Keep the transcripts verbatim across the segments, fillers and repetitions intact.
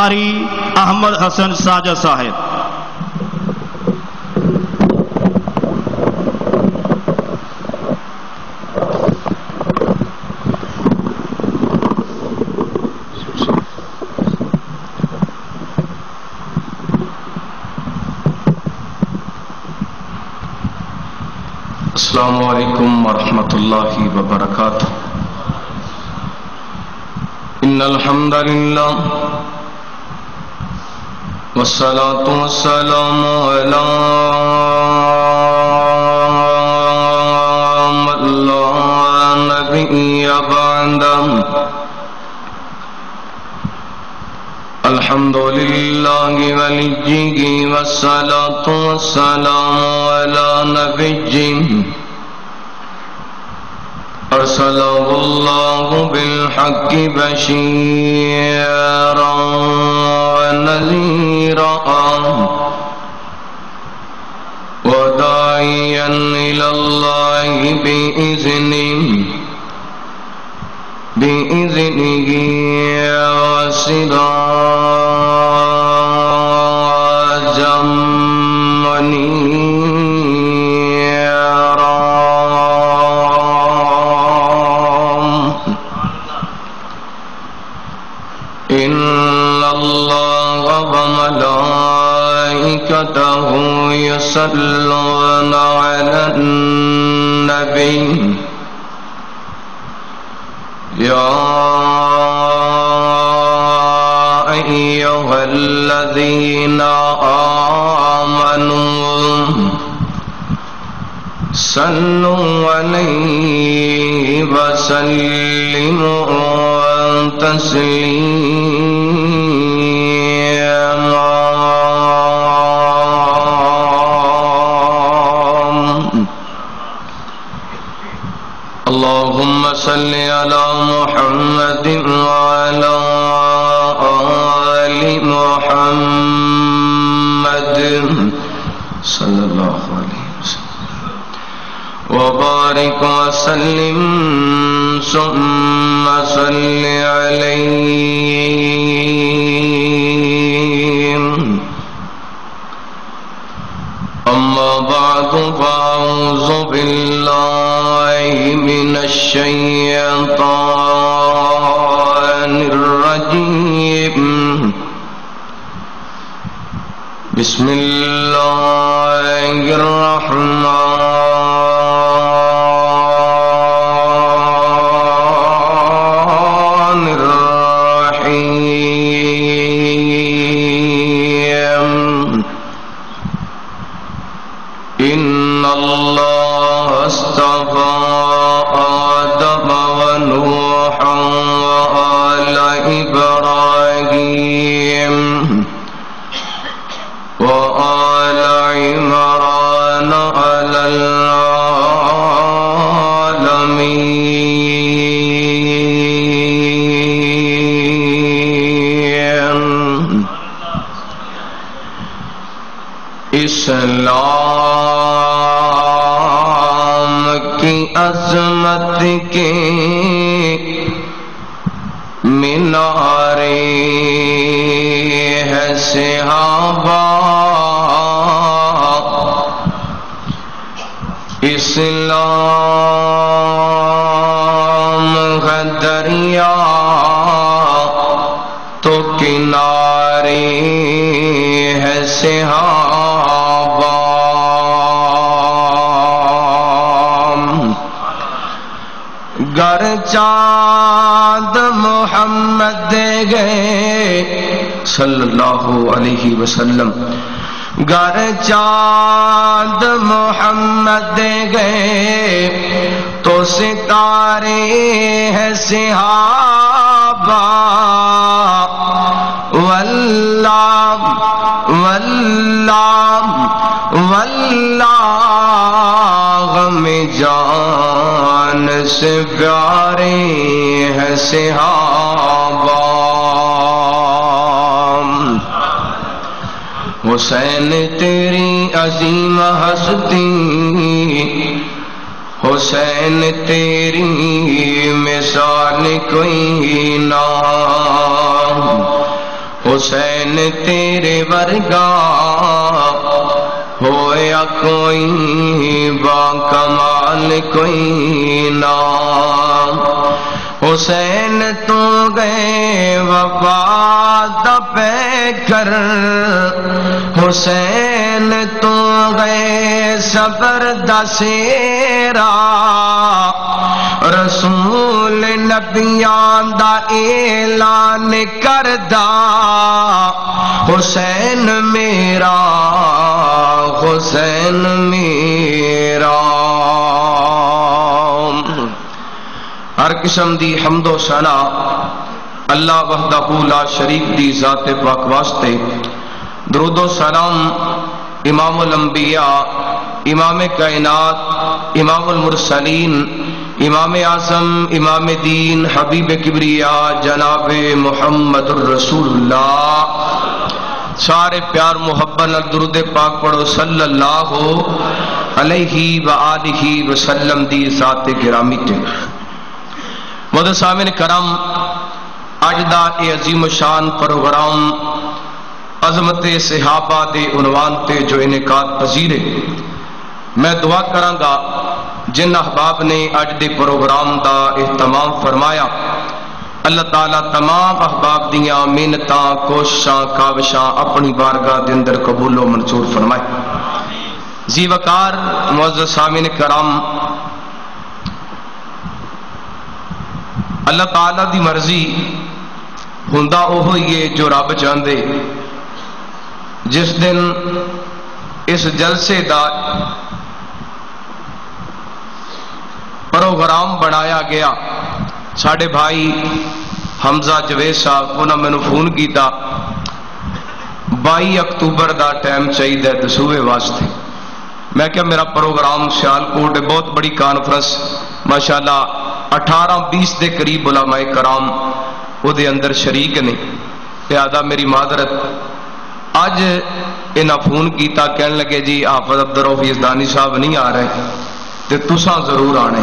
قاری احمد حسن ساجد صاحب۔ السلام علیکم ورحمۃ اللہ وبرکاتہ۔ ان الحمد للہ والصلاة والسلام علی من لا نبی بعدہ۔ الحمد للہ ولیہ والصلاة والسلام علی نبی ارسلہ اللہ بالحق بشیرا ونذیرا وداعیا الی اللہ بإذنہ بإذنہ وسراجا منیرا۔ ان اللہ وملائکتہ یصلون علی النبی یا ایھا الذین آمنوا صلوا علیہ وسلموا تسلیما۔ اللہم صل علی محمد وعلی آل محمد صلی اللہ علیہ وسلم وبارک وسلم ثم صل علیہ۔ اما بعد فاعوذ باللہ من الشیطان الرجیم۔ بسم اللہ الرحمن الرحیم۔ ان اللہ اصطفى آدم ونوحا وآل ابراہیم وآل عمران علی العالمین۔ اسلام کی عظمت کے مینارے ہے صحابہ، اسلام ہے دریا تو کنارے ہے صحابہ۔ گر چاند محمد گئے صلی اللہ علیہ وسلم، گر چاند محمد گئے تو ستارے ہیں صحابہ۔ واللہ واللہ واللہ میں جان سے پیارے ہیں صحابہ۔ حسین تیری عظیم ہستی، حسین تیری مثال کوئی نہ، حسین تیرے ورگا ہویا کوئی با کمال کوئی نام حسین تو گئے وفا دا پیکر حسین تو گئے صبر دا سیرا رسول نبیان دا اعلان کردا حسین میرا حسین میرا ہر قسم دی حمد و ثنا اللہ وحدہ لا شریک دی ذات پاک واسطے درود و سلام امام الانبیاء امام کائنات امام المرسلین امام اعظم امام دین حبیب کبریاء جناب محمد الرسول اللہ سارے پیار محبت درود پاک پڑھو صلی اللہ علیہ وآلہ وسلم دی ذات گرامی تے محترم سامعین کرام اج دا اے عظیم شان پروگرام عظمت صحابہ دے عنوان تے جو انعقاد پذیر ہے میں دعا کراں گا جن احباب نے اج دے پروگرام دا اہتمام فرمایا اللہ تعالیٰ تمام احباب دیاں محنتاں کوششاں کاوشاں اپنی بارگاہ دے اندر قبول و منظور فرمائے زی وقار معزز سامعین کرام اللہ تعالیٰ دی مرضی ہوندا اوہی ہے جو رب چاہندے جس دن اس جلسے دا پروگرام بنایا گیا ساڑھے بھائی حمزہ جوید صاحب انہوں نے فون کیتا بائی اکتوبر دا ٹائم چاہیے دسوے واسطے میں کیا میرا پروگرام سیالکوٹ بہت بڑی کانفرنس ماشاءاللہ اٹھارہ بیس دے قریب علماء کرام وہ دے اندر شریک نے لہذا میری معذرت اج انہاں فون کیتا کہنے لگے جی حافظ عبدالرؤف یزدانی صاحب نہیں آ رہے تے تساں ضرور آنے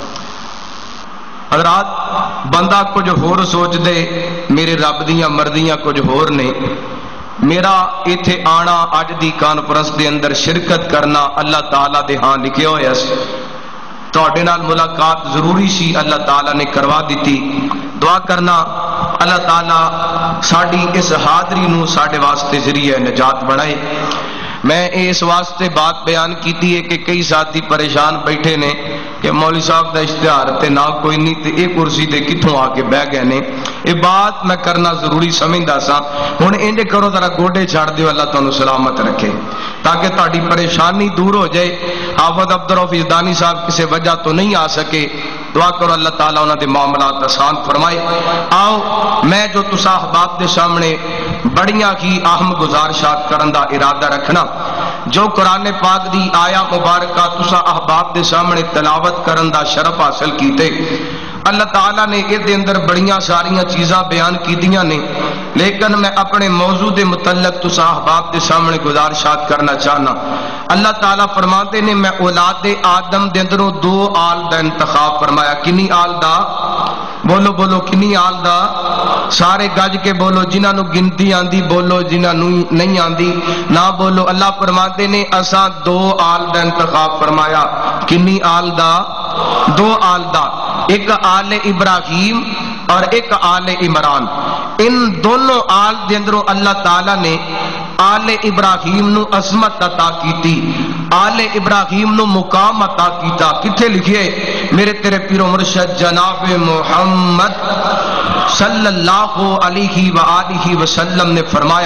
حضرات بندہ کچھ ہور سوچ دے میرے رب دیاں مرضیاں کچھ ہور نے میرا ایتھے آنا اج دی کانفرنس دے اندر شرکت کرنا اللہ تعالیٰ دے ہاں لکھے ہوئے سی تواڈے نال ملاقات ضروری سی اللہ تعالیٰ نے کروا دیتی دعا کرنا اللہ تعالیٰ ساڑی اس حاضری نو ساڑے واسطے ذریعہ نجات بنائے میں اس واسطے بات بیان کیتی ہے کہ کئی ساتھی پریشان بیٹھے نے کہ مولوی صاحب دا اشتہار تے نہ کوئی نہیں تے ایک کرسی تے کتھوں آ کے بہ گئے نے یہ بات میں کرنا ضروری سمجھدا سا ہن انج کرو ذرا گوڈے چھڑ دیو اللہ تانوں سلامت رکھے تاکہ تہاڈی پریشانی دور ہو جائے حافظ عبدالرؤف یزدانی صاحب کسی وجہ تو نہیں آ سکے دعا کرو اللہ تعالیٰ انہاں دے معاملات آسان فرمائے آؤ میں جو تسا احباب دے سامنے بڑیاں کی اہم گزارشات کرن دا ارادہ رکھنا جو قرآن پاک دی آیا مبارکہ تسا احباب دے سامنے تلاوت کرن دا شرف حاصل کیتے اللہ تعالیٰ نے یہ دے اندر بڑیاں ساریاں چیزاں بیان کی دیاں نے لیکن میں اپنے موضوع دے متعلق تسا احباب دے سامنے گزارشات کرنا چاہنا اللہ تعالیٰ فرماتے نے میں اولاد آدم دے اندروں دو آل دا انتخاب فرمایا کنی آل دا بولو بولو کنی آل دا سارے گج کے بولو جنہاں نو گنتی آندی بولو جنہاں نو نہیں آندی نہ بولو اللہ فرماتے نے اساں دو آل دا انتخاب فرمایا کنی آل دا دو آل دا ایک آل ابراہیم اور ایک آل عمران ان دونوں آل دے اندروں اللہ تعالیٰ نے آل ابراہیم نو عظمت عطا کیتی آل ابراہیم نو مقام عطا کیتا کتھے لکھئے میرے تیرے پیر و مرشد جناب محمد صلی اللہ علیہ وآلہ وسلم نے فرمایا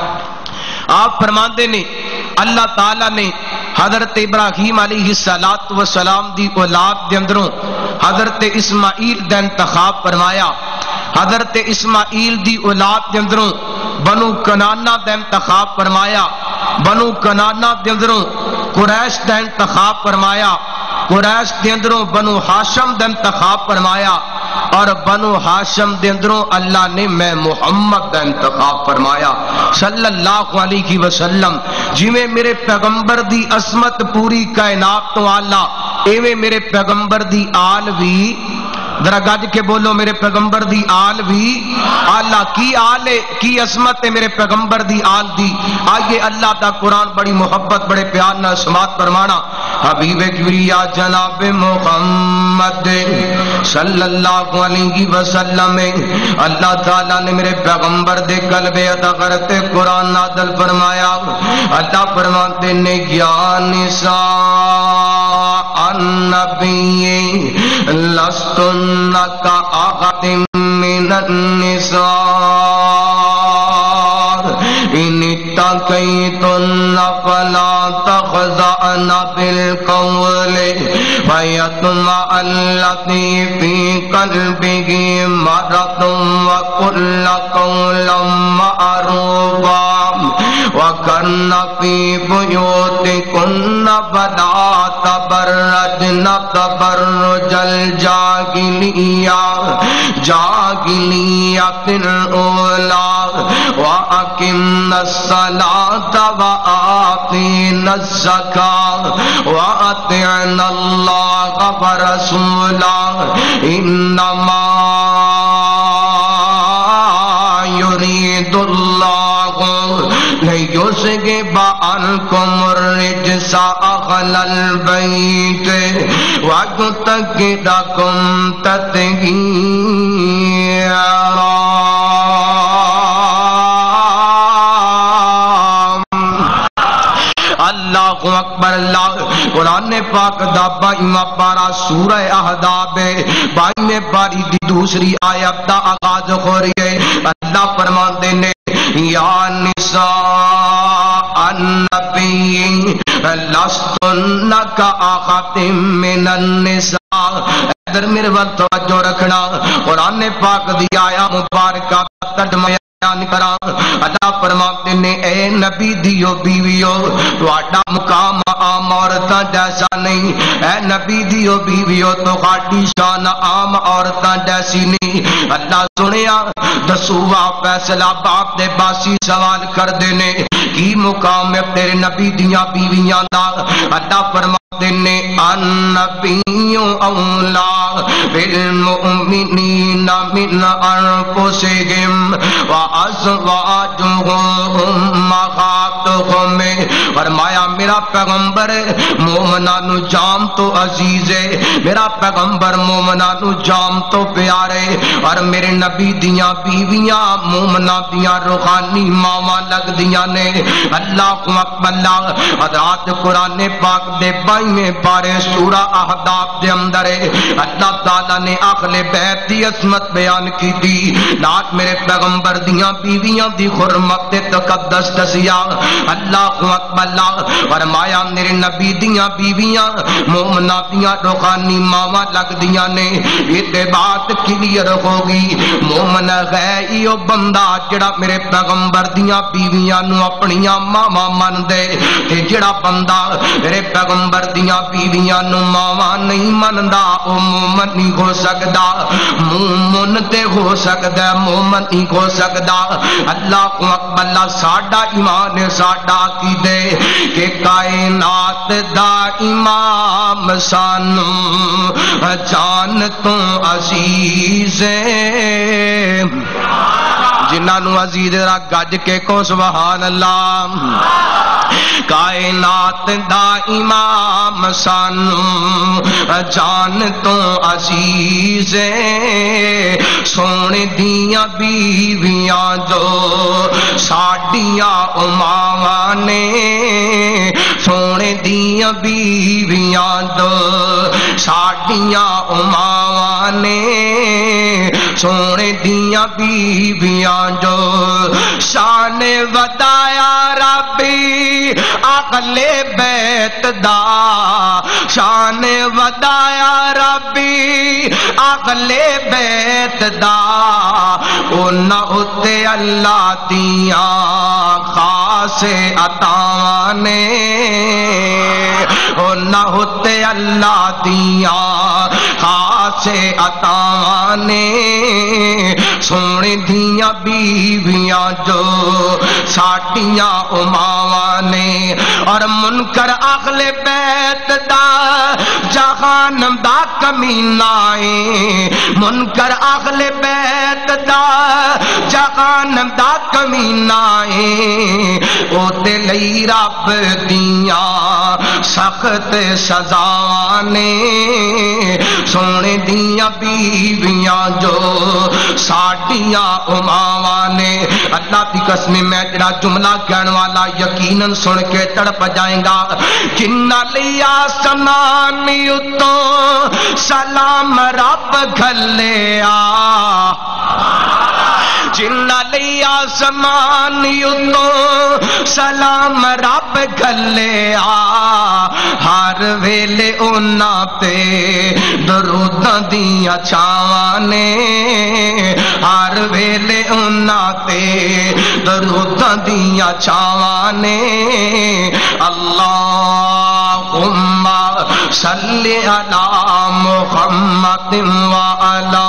آپ فرماتے نے اللہ تعالیٰ نے حضرت ابراہیم علیہ السلام دی اولاد دے اندروں حضرت اسماعیل دا انتخاب فرمایا حضرت اسماعیل دی اولاد دے اندروں بنو کنانا دا انتخاب فرمایا بنو کنانا دے اندروں قریش دا انتخاب فرمایا قریش دے اندروں بنو ہاشم دا انتخاب فرمایا اور بنو ہاشم دے اندروں اللہ نے میں محمد دا انتخاب فرمایا صلی اللہ علیہ وسلم جی میں میرے پیغمبر دی عظمت پوری کائنات تو آلہ ایویں میرے پیغمبر دی آل بھی ذرا گج کے بولو میرے پیغمبر دی آل بھی آلہ کی آل کی عظمت ہے میرے پیغمبر دی آل دی. آئیے اللہ دا قرآن بڑی محبت بڑے پیار نہ سماعت فرمانا. حبیب کبریا جناب محمد صلی اللہ علیہ وسلم اللہ تعالیٰ نے میرے پیغمبر دے قلب عطا کرتے قرآن نازل فرمایا. اللہ فرماتے نے یا نساء النبی لستن کأحد من النساء ان اتقیتن فلا تخضعن بالقول فیطمع الذی فی قلبہ مرض وقلن قولا معروفا وَقَرْنَ فِي بُيُوتِكُنَّ وَلَا تَبَرَّجْنَ تَبَرُّجَ الْجَاهِلِيَّةِ جَاهِلِيَّةِ الْأُولَىٰ وَأَقِمْنَ الصَّلَاةَ وَآتِينَ الزَّكَاةَ وَأَطِعْنَ اللَّهَ وَرَسُولَهُ إِنَّمَا يُرِيدُ اللَّهُ لِيُذْهِبَ عَنكُمُ الرِّجْسَ أَهْلَ الْبَيْتِ وَيُطَهِّرَكُمْ تَطْهِيرًا. اللہ اکبر. اللہ قرآن پاک دا بائیواں پارا سورہ احزاب بائیویں پاری دی دوسری آیت دا آغاز ہو رہی ہے. اللہ فرماتے نے یا نساء النبی لستن کأحد من النساء. ادھر میرے وقت توجہ رکھنا. قرآن پاک دی آیا مبارکہ ترجمہ کرا. اللہ فرماتے نے اے نبی دیو بیویو تہاڈا مقام عام عورتاں جیسا نہیں. اے نبی دیو بیویو تہاڈی شان عام عورتاں جیسی نہیں. اللہ سنیا دسو وا فیصلہ باپ دے باسی سوال کر دینے کی مقام ہے تیرے نبی دیاں بیویاں دا. اللہ فرماتے نے النبی اولا بالمؤمنین من انفسہم وازواجہم امہاتہم. فرمایا میرا پیغمبر مومنانو جام تو عزیز ہے, میرا پیغمبر مومنانو جام تو پیارے, اور میرے نبی دیاں بیویاں مومناں دیاں روحانی ماواں لگ دیاں نے. اللہ اکبر. حضرات قرآن پاک دے بائیویں پارے سورہ احزاب دے اندر اللہ تعالیٰ نے اہل بیت دی عظمت بیان کی دی. نات میرے پیغمبر دیاں بیویاں دی حرمت تقدس دسیا. اللہ اکبر. فرمایا میرے نبی دیاں بیویاں مومناں دیاں روحانی ماواں لگ دیاں نے. یہ بات کلیئر ہوگی. مومن ہے ایو بندہ جڑا میرے پیغمبر دیاں بیویاں نو اپنیاں ماواں من دے, تے جڑا بندہ میرے پیغمبر دیاں بیویاں نو ماواں نہیں مندا او مومن نہیں ہو سکدا. مومن تے ہو سکدا, مومن نہیں ہو سکدا. اللہ اکبر. ساڈا ایمان ساڈا عقیدہ کہ کائنات دا امام سانو جان تو عزیز ہے. جنہاں نو عزیز را گج کے کو سبحان اللہ. کائنات دا امام سانو جان تو عزیز ہے. سونے دیاں بیویاں جو ساڈیاں ماواں نے, سونے دیاں بیویاں جو ساڈیاں ماواں نے, سونے دیاں بیویاں جو شان ودایا ربی اہل بیت دا, شان ودایا ربی اہل بیت دا. انہاں اتے اللہ دیاں خاص عطاواں نے, انہاں اتے اللہ دیاں خاص سے عطاوانے سونے دیاں بیویاں جو ساٹیاں اماوانے اور منکر اہل بیت دا جہانم دا کمینائے منکر اہل بیت دا جہانم دا کمینائے او تے لئی رب دیاں سخت سزاوانے سونے دیاں بیویاں جو ساٹیاں اماوانے اللہ دی قسم میں جڑا جملہ کہن والا یقیناً سن کے تڑپ جائیں گا جنہ لیا آسمان اتوں سلام رب گھلیا جنہ لیا آسمان اتوں سلام رب گھلیا ہر ویلے انہاں تے دروداں دیاں چھاوانے ہر ویلے انہاں تے دروداں دیاں چھاوانے اللہم صلی علی محمد وعلی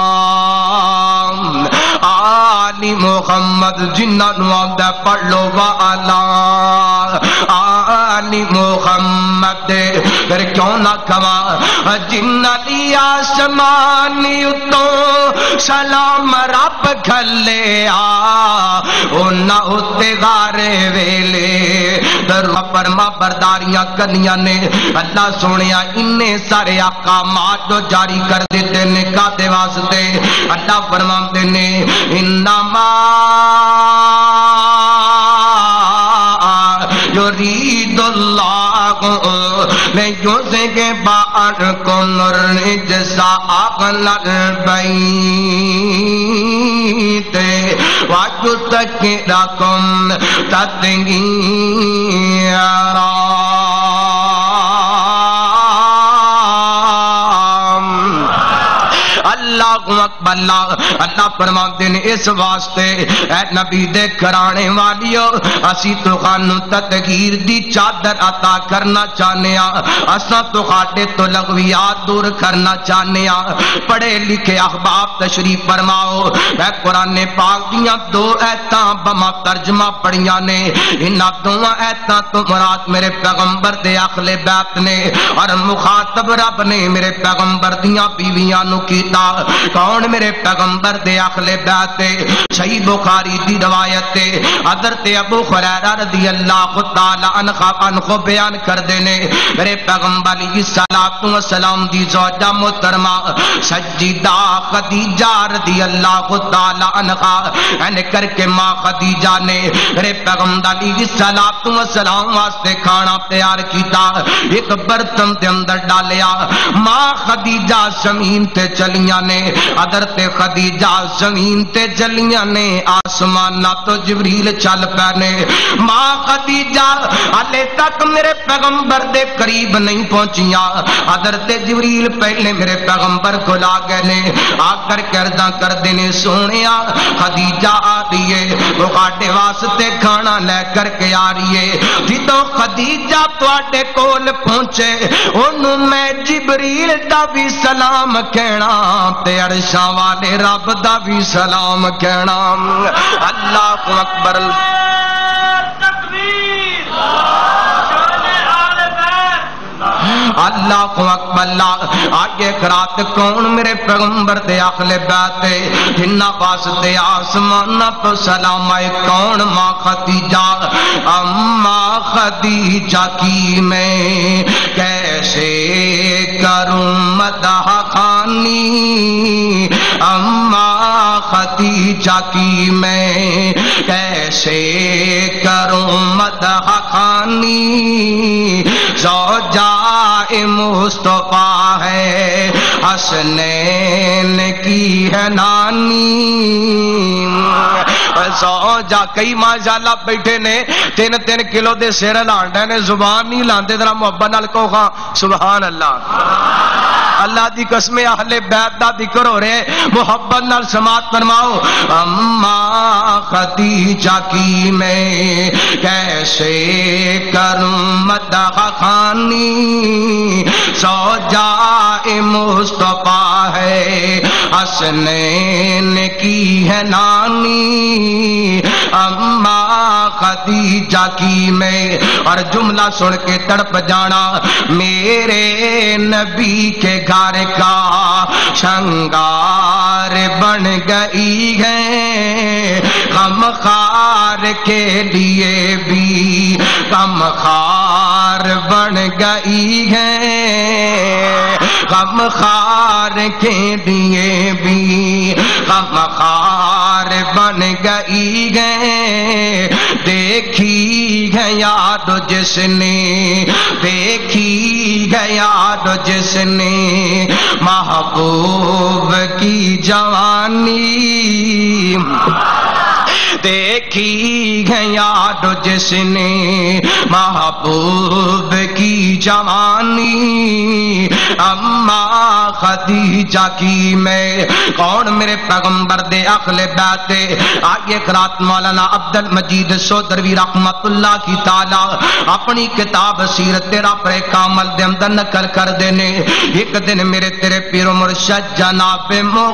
آل محمد جنہاں نو آندا پڑھ لو وعلی آل محمد پھر کیوں نہ کہواں جنہ دی آسمان اتوں سلام رب گھلیا انہاں اتے غارے ویلے در فرما برداریاں کرنیاں نے اللہ سونیا انہیں سارے احکامات جو جاری کر دیتے نے کاتے واسطے اللہ فرماتے نے انما یرید اللہ لیذہب عنکم الرجس اہل البیت ویذکرکم تطہیرا اللہ اکبر اللہ اللہ فرماتے ہیں اس واسطے اے نبی دے کرانے والیو اسی تو خانو تطہیر دی چادر عطا کرنا چاہنے ہاں اساں تو خاٹے تو لغویات دور کرنا چاہنے ہاں پڑھے لکھے احباب تشریف فرماؤ اے قرآن پاک دیاں دو ایتاں بما ترجمہ پڑھیاں نے انہاں دو ایتاں تو مراد میرے پیغمبر دے اہل بیت نے اور مخاطب رب نے میرے پیغمبر دیاں بیویاں نو کیتا کون میرے پیغمبر دے اہل بیت صحیح بخاری دی روایت حضرت ابو ہریرہ رضی اللہ تعالی عنہ عنہ بیان کر دینے میرے پیغمبر علیہ الصلوۃ والسلام دی زوجہ محترمہ سیدہ خدیجہ رضی اللہ تعالی عنہا ان کر کے ماں خدیجہ نے میرے پیغمبر علیہ الصلوۃ والسلام واسطے کھانا تیار کیتا ایک برتن دے اندر ڈالیا ماں خدیجہ زمین تے چلیاں نے حضرت خدیجہ زمین تے چلیاں نے آسمان نہ تو جبریل چل پانے ماں خدیجہ ہلے تک میرے پیغمبر دے قریب نہیں پہنچیاں حضرت جبریل پہلے میرے پیغمبر کو لا گئے نے آ کر کردہ کر دینے سونیا خدیجہ آ دیئے وہ کاٹے واسطے کھانا لے کر کے آ رہیے جدو خدیجہ تواڈے کول پہنچے انہوں میں جبریل دا بھی سلام کہنا تے عرشاں والے رب دا بھی سلام کہنا اللہ اکبر تکبیر اللہ اکبر اللہ آگے کرات کون میرے پیغمبر دے اہل بیت جنہ واسطے آسمان تو سلام آئے کون ماں خدیجہ اماں خدیجہ کی میں کیسے کروں مدح خانی اماں خدیجہ کی میں کیسے کروں مدح خانی زوجہ مصطفیٰ ہے حسنین کی ہے نانی زوجہ کئی ماشاءاللہ بیٹھے نے تین تین کلو دے سیر لانڈے نے زبان نہیں لاندے ذرا محبت نال کہو سبحان اللہ اللہ دی قسم اہل بیت دا ذکر ہو رہے محبت نال سماعت فرماؤ اما خدیجہ کی میں کیسے کروں مدح خوانی سوجائے مصطفیٰ ہے حسنین کی ہے نانی اما خدیجہ کی میں اور جملہ سن کے تڑپ جانا میرے نبی کے گھر کا شنگار بن گئی ہے غم خار کے لیے بھی غم خار بن گئی ہے غم خار کے لیے بھی غم خار بن گئی ہے دیکھی ہے یاد جس نے دیکھی ہے یاد جس نے محبوب کی جوانی دیکھی ہے یاد جس نے محبوب کی جوانی اما خدیجہ کی میں کون میرے پیغمبر دے اہل بیت آگے قرات مولانا عبد المجید سودروی رحمت اللہ کی تعالی اپنی کتاب سیرت رب کامل دے اندر نقل کر دینے ایک دن میرے تیرے پیر و مرشد جناب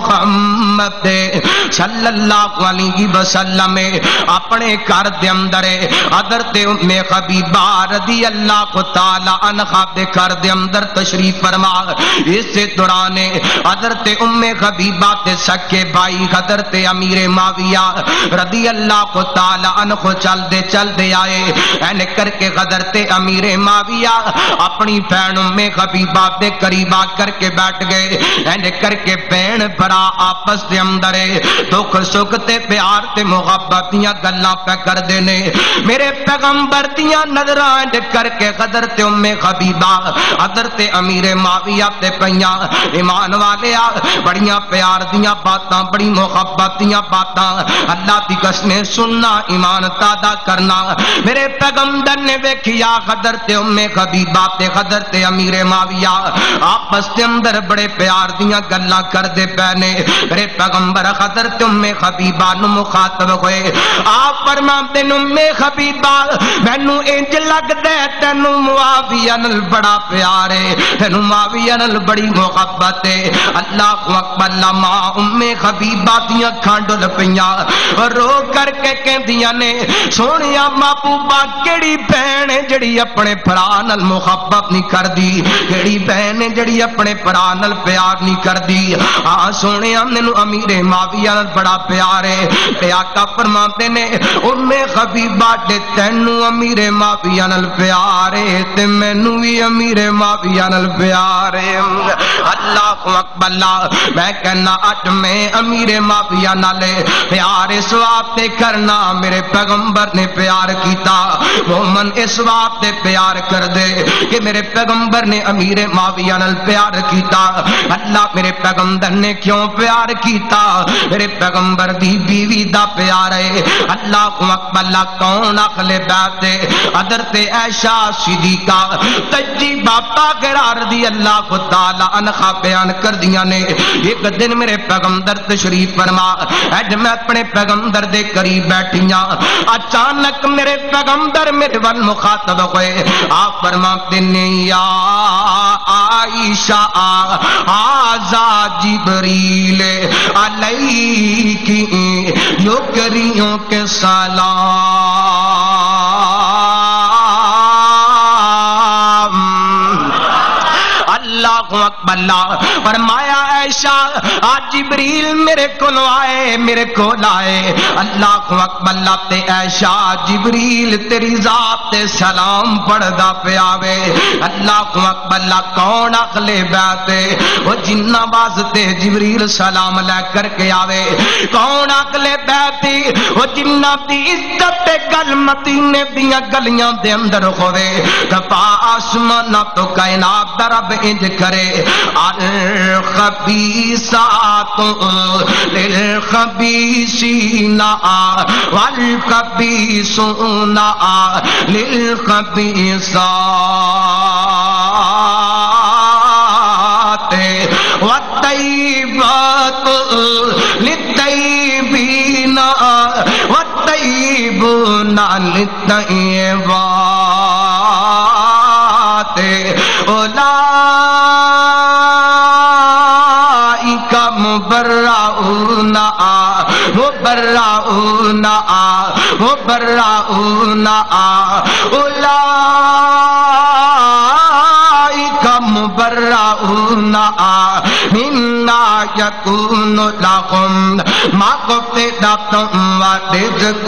محمد صلی اللہ علیہ وسلم اپنے گھر دے اندر حضرت ام حبیبہ رضی اللہ تعالی عنہا دے گھر دے اندر تشریف فرما اس دوران حضرت ام حبیبہ دے سکے بھائی حضرت امیر معاویہ رضی اللہ تعالی عنہ چل دے چل دے آئے این کر کے حضرت امیر معاویہ اپنی بہن ام حبیبہ دے قریب آ کر کے بیٹھ گئے این کر کے بہن بھرا آپس دے اندر دکھ سکھ تے پیار تے محبت دیاں گلاں پہ کر دینے میرے پیغمبر دیاں نظراں کر کے حضرت ام حبیبہ حضرت امیر معاویہ تے پیاں ایمان والے بڑیاں پیار دیاں باتاں بڑی محبت دیاں باتاں اللہ دی قسم سننا ایمان تادا کرنا میرے پیغمبر نے ویکھیا حضرت ام حبیبہ تے حضرت امیر معاویہ آپس دے اندر بڑے پیار دیاں گلاں کر دے پینے میرے پیغمبر حضرت ام حبیبہ نو مخاطب ہوئے آپ فرماندے نے ام حبیبہ مینوں انج لگدا ہے تینوں معاویہ نال بڑا پیار ہے تینوں معاویہ نال بڑی محبت ہے اللہ اکبر لما ام حبیبہ دیاں کھانڈل پیاں رو کر کے کہندیاں نے سونیا محبوبہ کیڑی بہن ہے جڑی اپنے بھرا نال محبت نہیں کردی کیڑی بہن ہے جڑی اپنے بھرا نال پیار نہیں کردی ہاں سونیا مینوں امیر معاویہ نال بڑا پیار ہے تے آقا فرماتے نے ام حبیبہ دے تینوں امیر معاویہ نال پیار ہے تے مینوں وی امیر معاویہ نال پیار ہے اللہ اکبر میں کہنا اج میں امیر معاویہ نال پیار اس واسطے کرنا میرے پیغمبر نے پیار کیتا مومن اس واسطے پیار کر دے کہ میرے پیغمبر نے امیر معاویہ نال پیار کیتا اللہ میرے پیغمبر نے کیوں پیار کیتا میرے پیغمبر دی بیوی دا پیار ہے اللہ اکبر کون اہل بیت حضرت عائشہ صدیقہ تجی باپا قرار دی اللہ تعالی عنہا بیان کر دیا نے ایک دن میرے پیغمبر تشریف فرما اج میں اپنے پیغمبر دے قریب بیٹھیاں اچانک میرے پیغمبر میرے ول مخاطب ہوئے آپ فرماتے نے یا عائشہ آزا جبریل علیک یکریوں کے سلام اللہ اکبر فرمایا عائشہ آج جبریل میرے کو آئے میرے کو لائے اللہ اکبر تے عائشہ جبریل تیری ذات تے سلام پڑھدا پیاوے اللہ اکبر کون اہل بیت وہ جنہ واسطے جبریل سلام لے کر کے آوے کون اہل بیت وہ جنہ دی عزت گل مدینے دیاں گلیاں دے اندر ہوے دفا آسمان تو کائنات دا رب انج کرے الخبیثات للخبیثین والخبیثون للخبیثات للطيبين والطيبون للطيبات أولئك مبرؤون مبرؤون مبرؤون أولئك مبرؤون مما يكون لهم مغفرة ورزق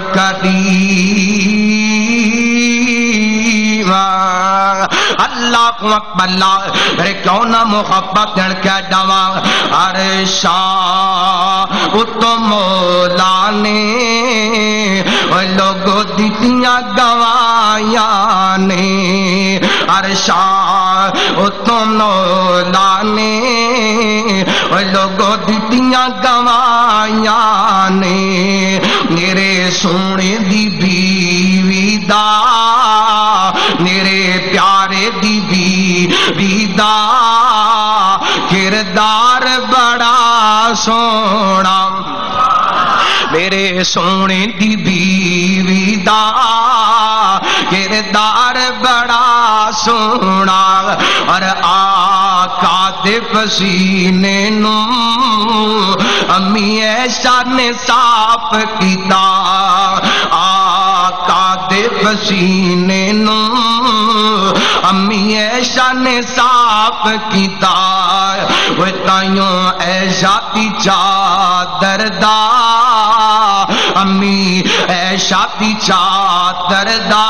كريم اللہ اکبر اللہ میرے کیوں نہ محبت دل کے جاواں عرشا اتو مولا نے لوگوں دیتیاں گوائیاں نے عرشا اتو مولا نے لوگوں دیتیاں گوائیاں نے میرے سونے دی بیوی دا میرے پیارے دی بیوی دا کردار بڑا سونا میرے سونے دی بیوی دا کردار بڑا سونا اور آقا دے پسینے نو امی ایشا نے صاف کیتا آقا دے پسینے نو امی ایشا نے صاف کیتا وہ تائیوں ایشا تی چادر دا امی ایشا تی چادر دا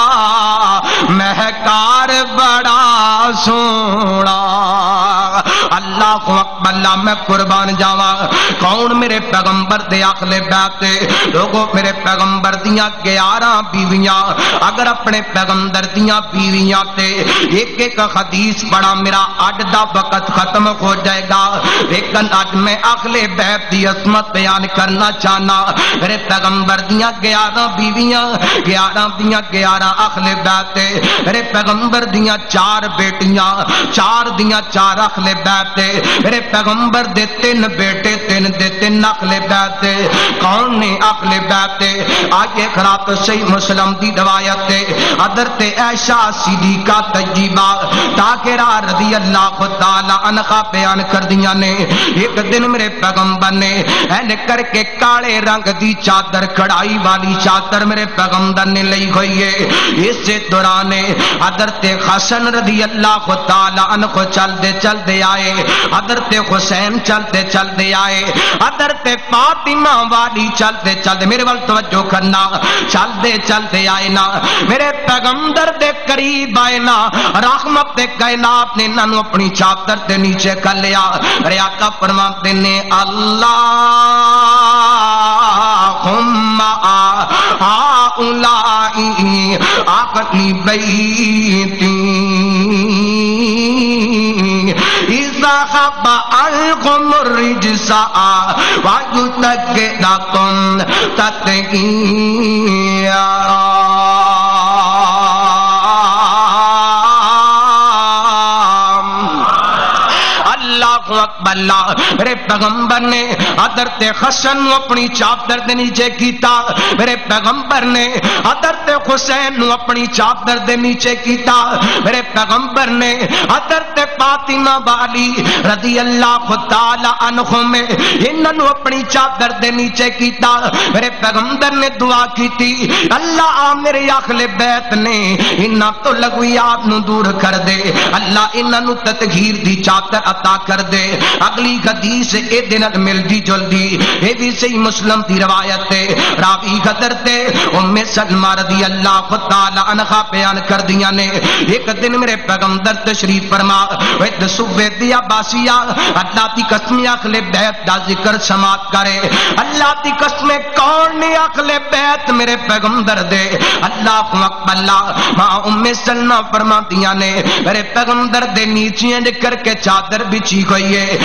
مہکار بڑا سونا اللہ اکبر اللہ میں قربان جاواں کون میرے پیغمبر دے اخلے بیت لوگوں میرے پیغمبر دیاں گیارہ بیویاں اگر اپنے پیغمبر دیاں بیویاں تے ایک ایک حدیث پڑھا میرا اج دا وقت ختم ہو جائے گا لیکن اج میں اخلے بیت دی عظمت بیان کرنا چاہنا میرے پیغمبر دیاں گیارہ بیویاں گیارہ دیاں گیارہ اخلے بیت میرے پیغمبر دیاں چار بیٹیاں چار دیاں چار اخلے بیت میرے پیغمبر دے تین بیٹے تین دے تین اخلے بیت کون نے اخلے بیت آگے خراب صحیح مسلم دی روایت حضرت عائشہ صدیقہ طیبہ طاہرہ رضی اللہ تعالی عنہا بیان کر دیا نے ایک دن میرے پیغمبر نے این کر کے کالے رنگ دی چادر کڑائی والی چادر میرے پیغمبر نے لئی ہوئی ہے اس سے دوران حضرت حسن رضی اللہ تعالی عنہ چل دے چل دے آئے حضرت حسین چل دے چل دے آئے حضرت فاطمہ والی چل دے چل دے میرے وال توجہ کرنا چل دے چل دے آئے نا میرے پیغمبر دے قریب آئے نا رحمت دے کائنات نے انہوں اپنی چادر دے نیچے کر لیا میرے آقا فرماتے نے اللہم آؤلائی آقلی بیتی اذا خب عنکم الرجسا ویتکدکم تتقیا اللہ میرے پیغمبر نے حضرت حسن اپنی چادر دے نیچے کیتا میرے پیغمبر نے حضرت حسین اپنی چادر دے نیچے کیتا میرے پیغمبر نے حضرت فاطمہ والی رضی اللہ تعالی عنہ میں انہوں اپنی چادر دے نیچے کیتا میرے پیغمبر نے دعا کیتی اللہ میرے اہل بیت نے انہاں تو لغویات نو دور کر دے اللہ انہاں تطہیر دی چادر عطا کر دے اگلی حدیث اے دن ملدی جلدی اے بھی صحیح مسلم دی روایت ہے راوی حضرت ام سلمہ رضی اللہ تعالی عنہا بیان کر دیا نے ایک دن میرے پیغمبر تشریف فرما وید صوبے دیا باسیا اللہ دی قسم اہل بیت دا ذکر سماعت کرے اللہ دی قسم کون نے اہل بیت میرے پیغمبر دے اللہ اکبر اللہ ماں ام سلمہ فرما دیا نے میرے پیغمبر دے نیچے کر کے چادر بچھی ہوئی ہے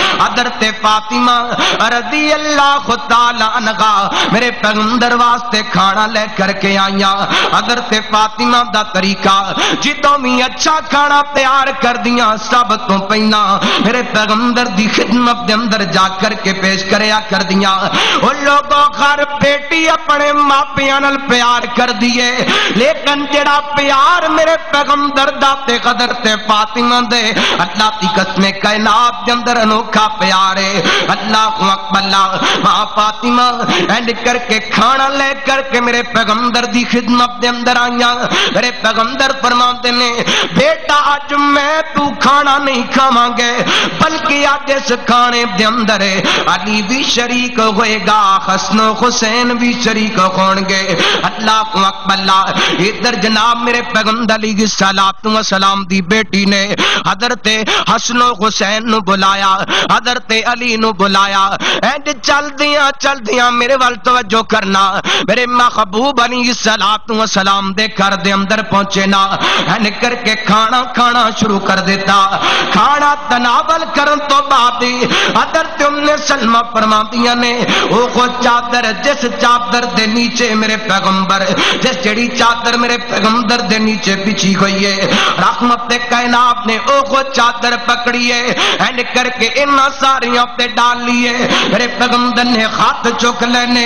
حضرت فاطمہ رضی اللہ تعالی عنہا میرے پیغمبر واسطے کھانا لے کر کے آئیاں. حضرت فاطمہ دا طریقہ جدوں بھی اچھا کھانا تیار کر دیاں سب تو پہنا میرے پیغمبر دی خدمت دے اندر جا کر کے پیش کریا کر دیاں. او لوگوں گھر بیٹی اپنے ماپیاں نال پیار کر دیے لیکن جڑا پیار میرے پیغمبر دا تے حضرت فاطمہ دے اللہ دی قسم کائنات دے اندر انوکھا پیار ہے. اللہ اکبر. ماں فاطمہ اینڈ کر کے کھانا لے کر کے میرے پیغمبر دی خدمت دے اندر آئیاں. میرے پیغمبر فرماتے نے بیٹا اج میں تو کھانا نہیں کھاواں گے بلکہ اج اس کھانے دے اندر علی بھی شریک ہوئے گا حسن و حسین بھی شریک ہون گے. اللہ اکبر. ادھر جناب میرے پیغمبر علیہ الصلوۃ والسلام دی بیٹی نے حضرت حسن و حسین نو بلایا حضرت علی نو بلایا. اینڈ چل دیاں چل دیاں میرے وال توجہ کرنا میرے محبوب علیہ الصلوۃ والسلام دے گھر دے اندر پہنچے نا اینڈ کر کے کھانا کھانا شروع کر دیتا. کھانا تناول کرن تو بعد حضرت ام سلمہ فرماندیاں نے او کو چادر جس چادر دے نیچے میرے پیغمبر جس جڑی چادر میرے پیغمبر دے نیچے بچھی ہوئی ہے رحمت کائنات نے او کو چادر پکڑی ہے اینڈ کر کے انہاں ساریاں تے ڈال لیے. میرے پیغمبر نے ہاتھ چک لینے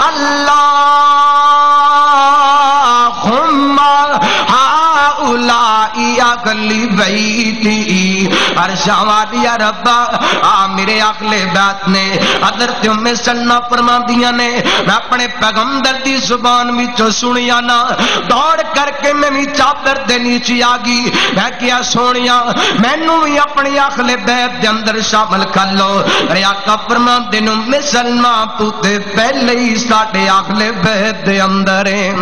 اللہم ہؤلاء اہل بیتی عرشاں والی یا ربا آ میرے اہل بیت نے. حضرت ام سلمہ فرماندیاں نے میں اپنے پیغمبر دی زبان وچوں سنیا نا دوڑ کر کے میں بھی چادر دے نیچے آ گئی. میں کیا سونیا مینوں بھی اپنی اہل بیت دے اندر شامل کر لو. میرے آقا فرماندے نے ام سلمہ تو تے پہلے ہی ساڈے اہل بیت دے اندر ہے.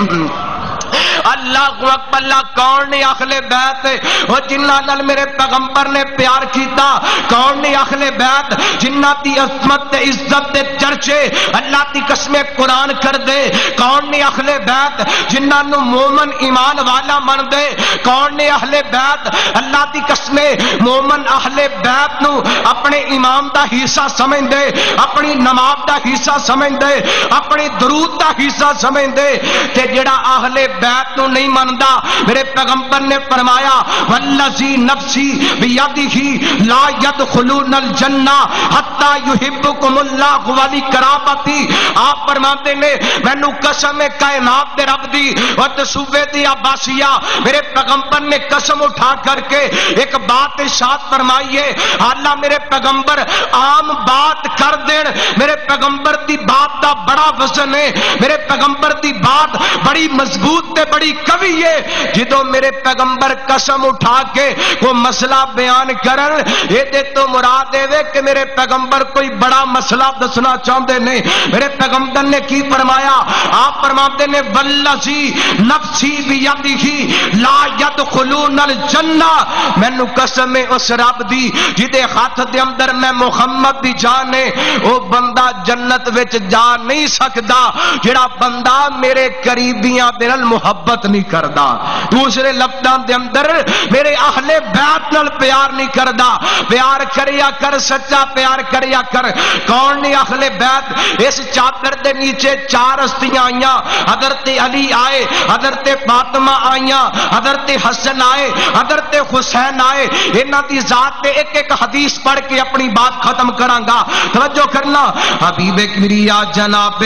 اللہ اکبر. اللہ کون نے اہل بیت وہ جنہاں نال میرے پیغمبر نے پیار کیتا. کون نے اہل بیت جنہاں دی عظمت تے عزت تے چرچے اللہ دی قسم قرآن کر دے. کون نے اہل بیت جنہاں نو مومن ایمان والا من دے. کون نے اہل بیت اللہ دی قسم مومن اہل بیت نو اپنے امام دا حصہ سمجھ دے اپنی نماز دا حصہ سمجھ دے اپنی درود دا حصہ سمجھ دے. تے جڑا اہل بیت نو نہیں مندا میرے پیغمبر نے فرمایا والذی نفسی بیدہ لا يدخلون الجنہ حتی یحبکم اللہ والی قرابتی. آپ فرماتے نے مینوں قسم کائنات دے رب دی اور صوبے دی عباسیہ میرے پیغمبر نے قسم اٹھا کر کے ایک بات ارشاد فرمائی ہے. حالانکہ میرے پیغمبر عام بات کر دین میرے پیغمبر دی بات دا بڑا وزن ہے. میرے پیغمبر دی بات بڑی مضبوط تے بڑی قوی ہے. جدوں میرے پیغمبر قسم اٹھا کے وہ مسئلہ بیان کرن یہ دے تو مراد ہے کہ میرے پیغمبر کوئی بڑا مسئلہ دسنا چاہتے نہیں. میرے پیغمبر نے کی فرمایا آپ فرماتے نے والذی نفسی بیدہ لا يدخلون الجنہ. مینوں قسم ہے اس رب دی جدے ہاتھ دے اندر میں محمد دی جان ہے وہ بندہ جنت وچ جا نہیں سکدا جڑا بندہ میرے قریبیاں دے نال محبت نہیں کردا. دوسرے لفظاں دے اندر میرے اہل بیت نال پیار نہیں کردا. پیار کریا کر سچا پیار کریا کر. کون نے اہل بیت اس چادر دے نیچے چار ہستیاں آئیاں. حضرت علی آئے حضرت فاطمہ آئیاں حضرت حسن آئے حضرت حسین آئے. انہاں دی ذات تے ایک ایک حدیث پڑھ کے اپنی بات ختم کراں گا. توجہ کرنا حبیب کبریا جناب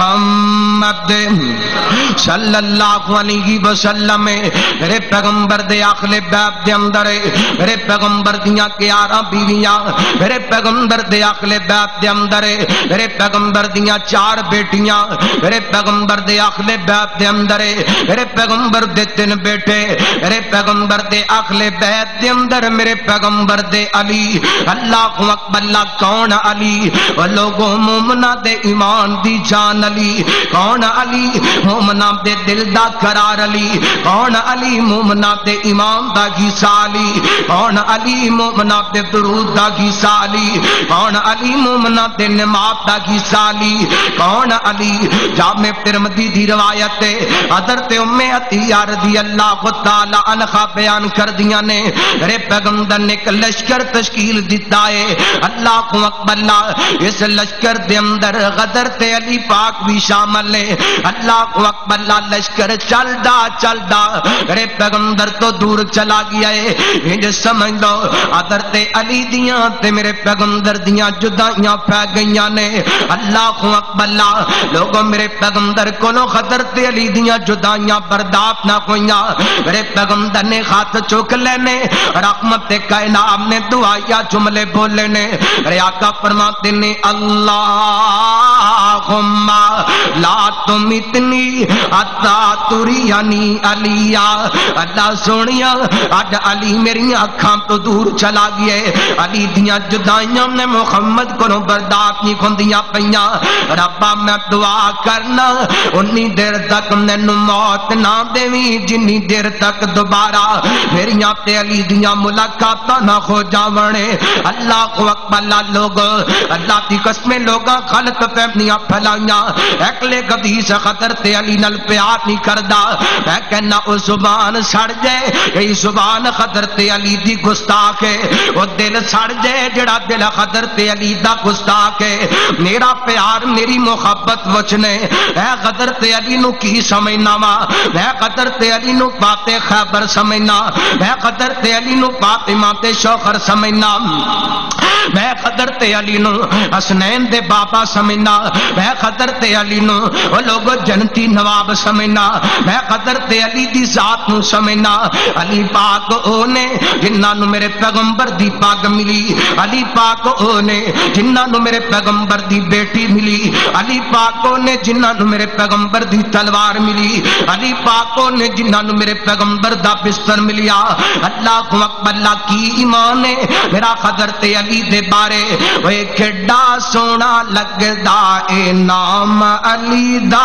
محمد صلی اللہ علیہ وسلم میرے پیغمبر دے اہل بیت دے اندر میرے پیغمبر دیاں گیارہ بیویاں میرے پیغمبر دے اہل بیت دے اندر میرے پیغمبر دیاں چار بیٹیاں میرے پیغمبر دے اہل بیت دے اندر میرے پیغمبر دے تین بیٹے میرے پیغمبر دے اہل بیت دے اندر میرے پیغمبر دے علی. اللہ اکبر. اللہ کون علی وہ لوگوں مومنہ دے ایمان دی جان علی. کون علی مومنہ دے دل دا کرا سردار علی کون علی مومنا تے ایمان دا حصہ علی کون علی مومنا تے درود دا حصہ علی کون علی مومنا تے نماز دا حصہ علی کون علی جامع ترمذی دی روایت ہے حضرت ام عطیہ رضی اللہ تعالی عنہا بیان کر دیا نے میرے پیغمبر نے ایک لشکر تشکیل دیتا ہے اللہ اکبر اللہ اس لشکر دے اندر غدر تے علی پاک بھی شامل ہے اللہ اکبر اللہ لشکر چلدا چلدا میرے پیغمبر تو دور چلا گیا ہے انج سمجھ لو حضرت علی دیاں تے میرے پیغمبر دیاں جدائیاں پھیل گئیاں نے اللہ اکبر اللہ لوگوں میرے پیغمبر کولوں حضرت علی دیاں جدائیاں برداشت نہ ہوئیاں میرے پیغمبر نے ہاتھ چوک لینے رحمت کائنات نے دعایا جملے بولے نے میرے آقا فرماتے نے اللہم لا تمتنی حتی ترینی علی اللہ سونیا اج علی میری اکھاں تو دور چلا گیا علی دیاں جدائیاں نے محمد کو برداشت نہیں کھندیاں پیاں ربا میں دعا کرنا انی دیر تک مینوں موت نہ دیویں جنی دیر تک دوبارہ میریاں تے علی دیاں ملاقاتاں نہ ہو جاونے اللہ اکبر اللہ لوگ اللہ دی قسمیں لوگاں غلط فہمیاں پھلائیاں اکلے حدیث خطر تے علی نال پیار نہیں کردا میں کہنا او زبان سڑ جائے یہ زبان خطر تے علی دی گستاخ ہے او دل سڑ جائے جڑا دل خطر تے علی دا گستاخ ہے میرا پیار میری محبت وچنے اے خطر تے علی نو کی سمجھنا وا میں خطر تے علی نو باتیں خیبر سمجھنا میں خطر تے علی نو فاطمہ تے شوہر سمجھنا میں خطر تے علی نو حسنین دے بابا سمجھنا میں خطر تے علی نو او لوگ جنتی نواب سمجھنا میں خطر تے علی دی ذات نو سمجھنا علی پاک او نے جنہاں نو میرے پیغمبر دی پاگ ملی علی پاک او نے جنہاں نو میرے پیغمبر دی بیٹی ملی علی پاک او نے جنہاں نو میرے پیغمبر دی تلوار ملی علی پاک او نے جنہاں نو میرے پیغمبر دا بستر ملیا اللہ اکبر اللہ کی ایمان ہے میرا خطر تے علی دے بارے وہ کڈا سونا لگدا اے نام علی دا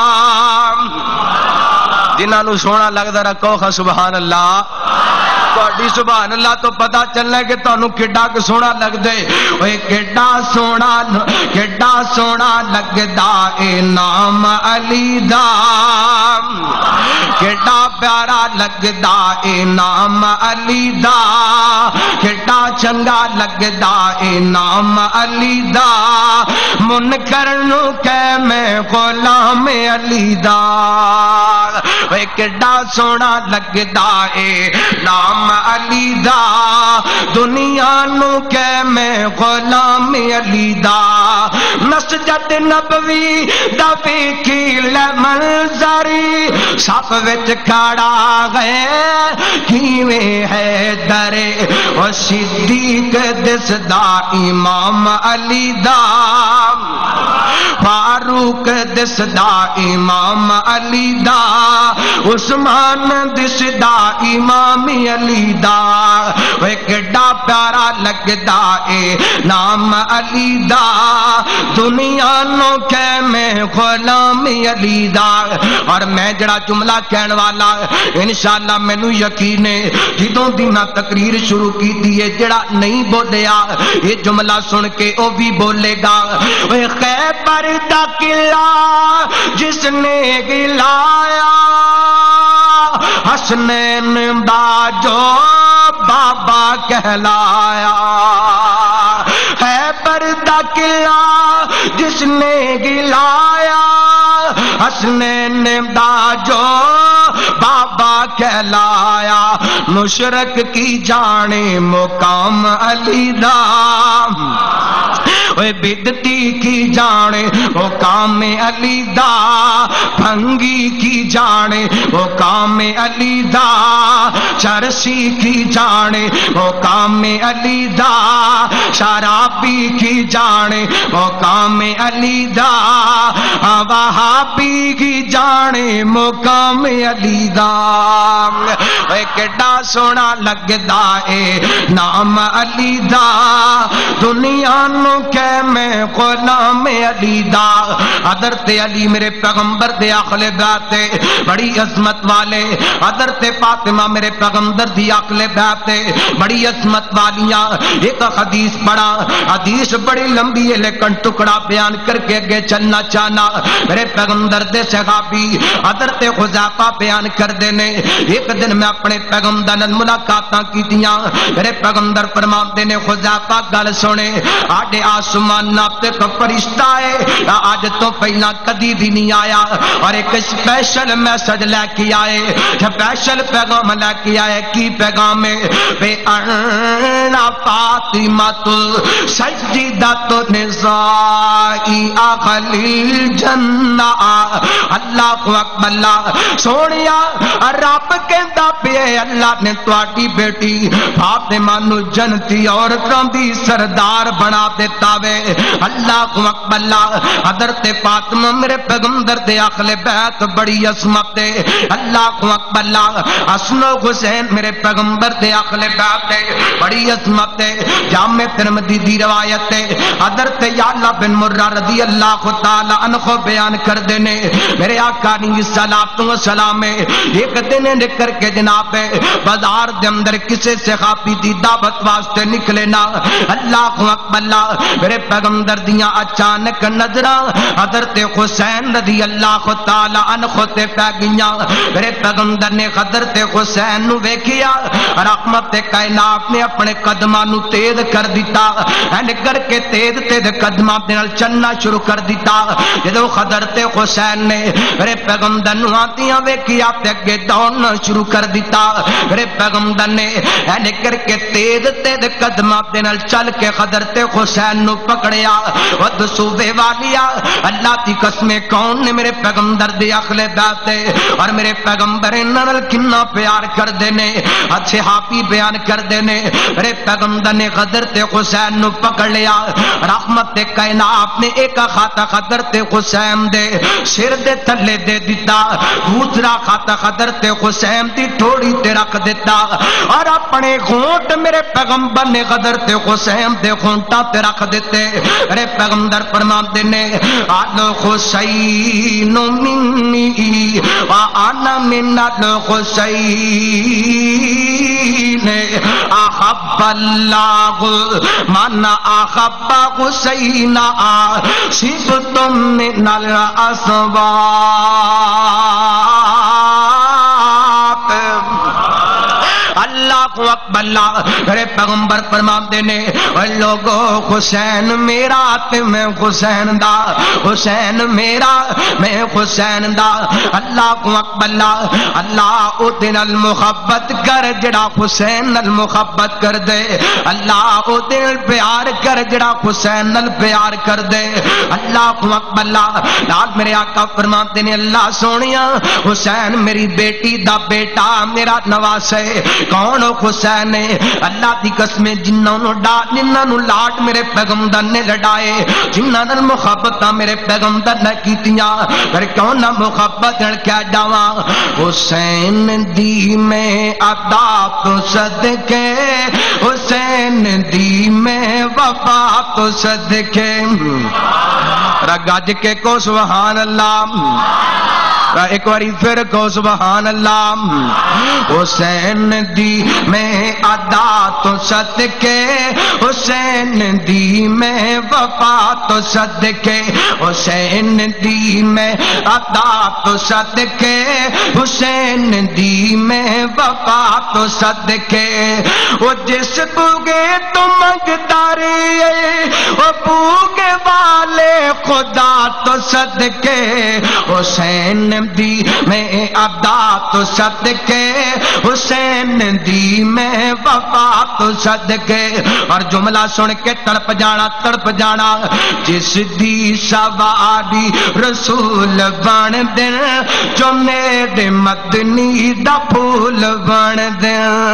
جنہاں نو سونا لگدا رکھو سبحان اللہ تہاڈی سبحان اللہ تو پتہ چلنا کہ تانوں کڈا کہ سونا لگدا اے اوے کڈا سونا کڈا سونا لگدا اے نام علی دا کڈا پیارا لگدا اے نام علی دا کڈا چنگا لگدا اے نام علی دا منکر نو کہ میں غلام علی دا اوے کڈا سونا لگدا اے نام علی دا دنیا نو کہ میں غلام علی دا مسجد نبوی دا ویکھیل منظری صف وچ کھڑا ہے کیویں ہے درے او صدیق دسدا امام علی دا فاروق دسدا امام علی دا عثمان دسدا امام علی دا وہ کڈا پیارا لگدا اے نام علی دا دنیا نو کہ میں غلام علی دا اور میں جڑا جملہ کہن والا انشاءاللہ مینوں یقین ہے جدوں دی میں تقریر شروع کیتی ہے جڑا نہیں بولیا یہ جملہ سن کے او بھی بولے گا وہ خیبر دا قلعہ جس نے گلایا حسنین دا جو بابا کہلایا خیبر دا قلعہ جس نے گلایا حسنین دا جو بابا کہلایا مشرق کی جانے مقام علی دا اوے بدتی کی جانے مقام علی دا بھنگی کی جانے مقام علی دا چرسی کی جانے مقام علی دا شرابی کی جانے مقام علی دا وہابی کی جانے مقام علی دا ایک ایڈا سونا لگدا اے نام علی دا دنیا نو کہ میں غلام علی دا حضرت علی میرے پیغمبر دے اہل بیت بڑی عظمت والے حضرت فاطمہ میرے پیغمبر دی اہل بیت بڑی عظمت والیاں ایک حدیث پڑھا حدیث بڑی لمبی ہے لیکن ٹکڑا بیان کر کے اگے چلنا چاہنا میرے پیغمبر دے صحابی حضرت حذیفہ بیان کر دینے ایک دن میں اپنے پیغمبر نال ملاقاتاں کیتیاں میرے پیغمبر فرماندے نے حذیفہ گل سنے آڈے آسمان ناتے کا فرشتہ ہے آج تو پہلا کدی بھی نہیں آیا اور ایک سپیشل میسج لے کے آئے سپیشل پیغام لے کے آئے کی پیغام ہے بے انا فاطمہ تو سجدت نسائی اہل جنہ اللہ اکبر اللہ سونیا رب کہندا پیا اللہ نے تواڈی بیٹی فاطمہ نو جنتی عورتاں دی سردار بنا دیتا وے اللہ اکبر اللہ حضرت فاطمہ میرے پیغمبر دے اہل بیت بڑی عظمت ہے اللہ اکبر اللہ حسن و حسین میرے پیغمبر دے اہل بیت بڑی عظمت ہے جامع ترمذی دی روایت ہے حضرت یعلا بن مرہ رضی اللہ تعالی عنہ بیان کر دینے میرے آقا علیہ الصلوۃ والسلام ایک دن نکل کے جناب بازار دے اندر کسے صحابی دی دعوت واسطے نکلے نا اللہ اکبر اللہ میرے پیغمبر دیاں اچانک نظراں حضرت حسین رضی اللہ تعالی عنہ تے پہ گئیاں میرے پیغمبر نے حضرت حسین نو ویکھیا رحمت کائنات نے اپنے قدماں نو تیز کر دیتا اینڈ کر کے تیز تیز قدماں دے نال چلنا شروع کر دیتا جدوں حضرت حسین نے میرے پیغمبر نو آندیاں ویکھیا تے اگے دوڑنا شروع کر دیتا میرے پیغمبر نے اینڈ کر کے تیز تیز قدماں دے نال چل کے حضرت حسین نو پکڑیا او دسوے والیا اللہ دی قسم کون نے میرے پیغمبر دے اہل بیت اور میرے پیغمبر انہاں نال کنا پیار کردے نے اچھے ہاپی بیان کردے نے میرے پیغمبر نے حضرت حسین نو پکڑ لیا رحمت کائنات نے ایک خاتا حضرت حسین دے سر دے تھلے دے دیتا دوسرا خاتا حضرت حسین دی ٹھوڑی تے رکھ دیتا اور اپنے ہونٹ میرے پیغمبر نے حضرت حسین دے ہونٹاں تے رکھ دیتے میرے پیغمبر فرماندے نے آل حسین منی وانا من الحسین احب اللہ من احب حسین شبتم من الاسواق اللہ اکبر اللہ میرے پیغمبر فرماندے نے اے لوگو حسین میرا تے میں حسین دا حسین میرا میں حسین دا اللہ اکبر اللہ اللہ او دے نال محبت کر جڑا حسین نال محبت کر دے اللہ او دے نال پیار کر جڑا حسین نال پیار کر دے اللہ اکبر اللہ نال میرے آقا فرماندے نے اللہ سونیا حسین میری بیٹی دا بیٹا میرا نواز ہے کون حسین ہے اللہ دی قسم جنہاں نو ڈاٹ جنہاں نو لاٹ میرے پیغمبر نے لڑائے جنہاں نال محبتاں میرے پیغمبر نے کیتیاں پر کون نہ محبت نال کیا جاواں حسین دی میں ادا تو صدقے حسین دی میں وفا تو صدقے رگج کے کو سبحان اللہ ایک باری پھر کو سبحان اللہ حسین دی میں ادا تو صدقے حسین دی میں وفا تو صدقے حسین دی میں ادا تو صدقے حسین دی میں وفا تو صدقے وہ جس بوگے تو مقداری وہ بوگے والے خدا تو صدقے حسین دی میں ادا تو صدقے حسین دی میں وفا تو صدقے اور جملہ سن کے تڑپ جانا تڑپ جانا جس دی سواری رسول بن دن جو میرے مدنی دا پھول بن دے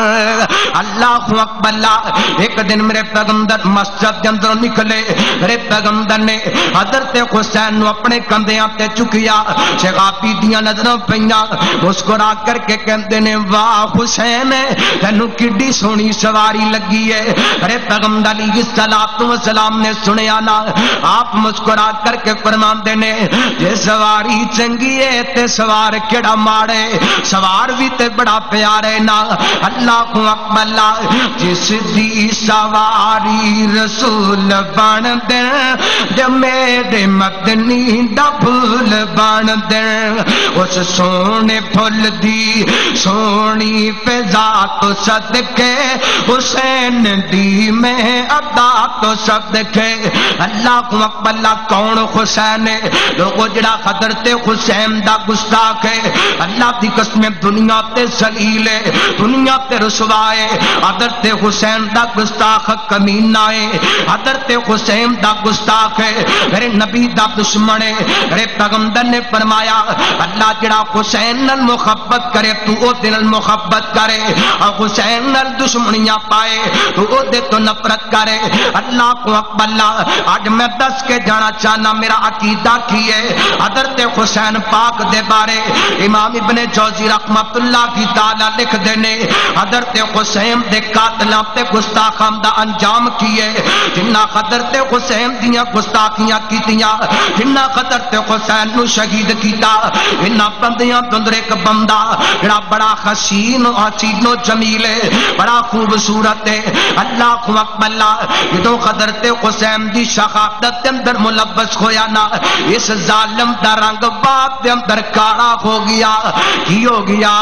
اللہ اکبر ایک دن میرے پیغمبر مسجد کے اندر نکلے میرے پیغمبر نے حضرت حسین نو اپنے کندھیاں تے چکیا شغافی دیاں نظراں پیاں مسکرا کر کے کہندے نے واہ حسین تینوں کڈی سونی سواری لگی ہے میرے پیغمبر علیہ الصلوۃ والسلام نے سنیا نا آپ مسکرا کر کے فرماندے نے جے سواری چنگی ہے تے سوار کیڑا ماڑے سوار بھی تے بڑا پیارے نا اللہ اکبر جس دی سواری رسول بن دے جو میرے مدنی دا پھول بن دے اس سونے پھول دی سونی فضا تو صدقے حسین دی میں ادا تو صدقے اللہ اکبر کون حسین ہے لوگوں جڑا حضرت حسین دا گستاخ ہے اللہ دی قسم دنیا تے ذلیل ہے دنیا تے رسوا ہے حضرت حسین دا گستاخ کمینہ ہے حضرت حسین دا گستاخ ہے میرے نبی دا دشمن ہے میرے پیغمبر نے فرمایا اللہ جڑا حسین نال محبت کرے تو او دل محبت کرے اور حسین نال دشمنیاں پائے تو او دے تو نفرت کرے اللہ کو اکبر آج میں دس کے جانا چاہنا میرا عقیدہ کی ہے حضرت حسین پاک دے بارے امام ابن جوزی رحمت اللہ کی تعالی لکھ دینے حضرت حسین دے قاتلاں تے گستاخاں دا انجام کیے جنہ حضرت حسین دیاں گستاخیاں کیتیاں جنہ حضرت حسین نو شہید کیتا انہاں بندیاں تو اندر ایک بندہ جڑا بڑا حسین و حسین و جمیل ہے بڑا خوبصورت ہے اللہ اکبر جدوں حضرت حسین دی شہادت دے اندر ملبس ہویا نا اس ظالم دا رنگ بات دے اندر کاڑا ہو گیا کی ہو گیا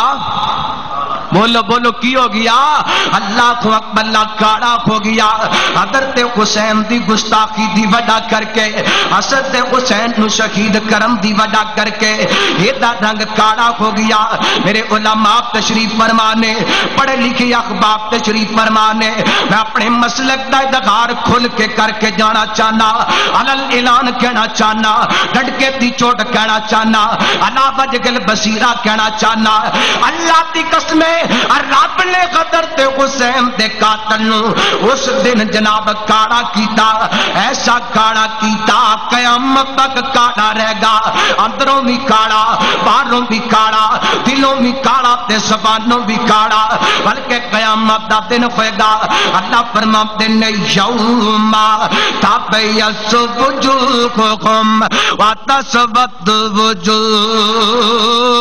بولو بولو کی ہو گیا اللہ اکبر کاڑا ہو گیا حضرت حسین دی گستاخی دی وڈا کر کے حضرت حسین نو شہید کرم دی وڈا کر کے یہ دا رنگ کاڑا ہو گیا میرے علماء تشریف فرمانے پڑھے لکھے احباب تشریف فرمانے میں اپنے مسلک دا اظہار کھل کے کر کے جانا چاہنا علل اعلان کہنا چاہنا ڈٹکے دی چوٹ کہنا چاہنا علا وجگل بصیرہ کہنا چاہنا اللہ دی قسم رب نے حضرت حسین دے قاتل نو اس دن جناب کاڑا کیتا ایسا کاڑا کیتا قیامت تک کاڑا رہ گا اندروں بھی کاڑا باہروں بھی کاڑا دلوں بھی کاڑا تے زبانوں بھی کاڑا بلکہ قیامت دا دن ہوئے گا اللہ فرماتے ہیں یوم تبیض وجوہہم وتسود وجوہ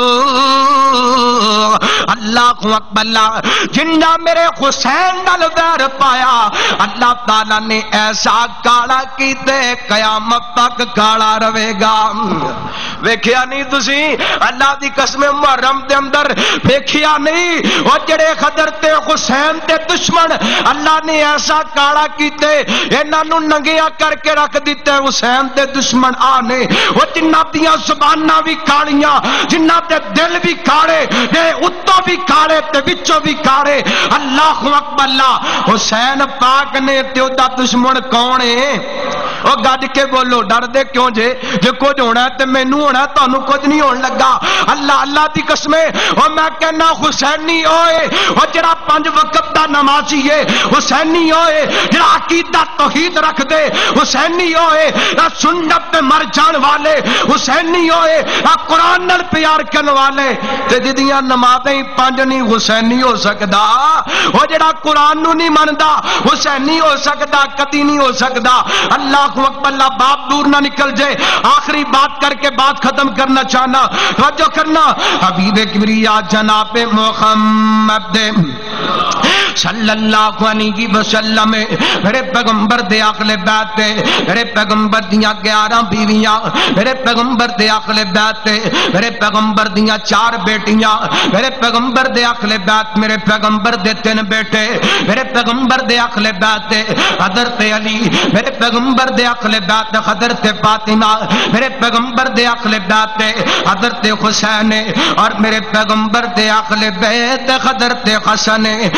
اللہ اکبر جنہ میرے حسین نال ویر پایا اللہ تعالی نے ایسا کالا کیتے قیامت تک کالا رہے گا ویکھیا نہیں تسی اللہ دی قسم محرم دے اندر ویکھیا نہیں او جڑے حضرت حسین دے دشمن اللہ نے ایسا کالا کیتے انہاں نو ننگیا کر کے رکھ دتے حسین دے دشمن آنے او جنہ دیاں زباناں بھی کاڑیاں جنہ دے دل بھی کاڑے تے اتوں بھی کاڑے تے وچوں بھی کاڑے اللہ اکبر اللہ حسین پاک نے تے او دا دشمن کون ہے او گڈ کے بولو ڈر دے کیوں جے جے کچھ ہونا ہے تے مینوں ہونا ہے تانوں کچھ نہیں ہون لگا اللہ اللہ دی قسم او میں کہنا حسینی ہوئے او جڑا پنج وقت دا نمازی ہے حسینی ہوئے جڑا عقیدہ توحید رکھ دے حسینی ہوئے سنت تے مر جان والے حسینی ہوئے قرآن نال پیار کرن والے تے جدیاں نمازیں پنج نہیں حسینی ہو سکدا او جڑا قرآن نو نہیں مندا حسینی ہو سکدا کدی نہیں ہو سکدا اللہ اکبر اللہ باپ دور نہ نکل جائے آخری بات کر کے بات ختم کرنا چاہنا توجہ کرنا حبیب کبریا جناب محمد صلی اللہ علیہ وسلم میرے پیغمبر دے اہل بیت میرے پیغمبر دیاں گیارہ بیویاں میرے پیغمبر دے اہل بیت میرے پیغمبر دیاں چار بیٹیاں میرے پیغمبر دے اہل بیت میرے پیغمبر دے تین بیٹے میرے پیغمبر دے اہل بیت حضرت علی میرے پیغمبر دے اہل بیت حضرت فاطمہ میرے پیغمبر دے اہل بیت حضرت حسین اور میرے پیغمبر دے اہل بیت حضرت حسن اللہ